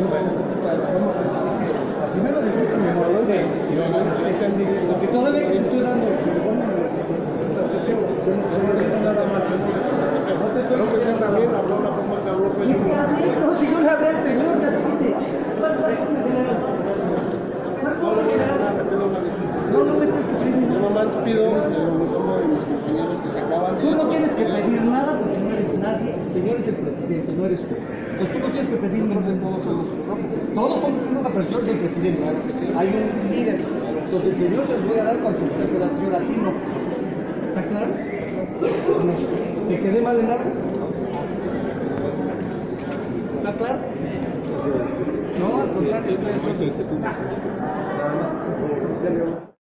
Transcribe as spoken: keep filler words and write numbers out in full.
Así me lo dijiste, mi amor. Porque todavía que te estoy dando. Creo que ya también habló la forma que habló Pedro. No, si yo le hablé al señor, te dijiste. No, no me estás escuchando. Yo nomás pido uno de mis compañeros que se acaban. Tú no tienes que pedir nada porque no eres nadie. El señor es el presidente, no eres tú. Entonces tú no tienes que pedir nada. Todos somos Todos somos una persona del presidente. Hay un líder. Entonces el señor se los voy a dar cuando se queda el señor así, no. ¿Está claro? No. ¿Te quedé mal en algo? ¿Está claro? No, al contrario.